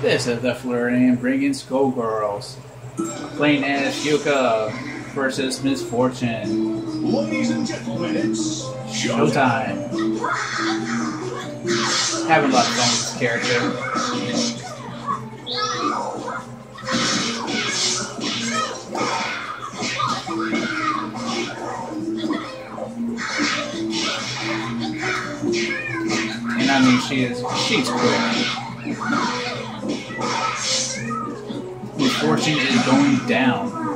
This is the Flirting Bringing Schoolgirls. Playing as Yuka versus Ms.Fortune. Ladies and gentlemen, it's Showtime. Having a lot of fun with this character. And I mean, she's quick. Ms.Fortune is going down.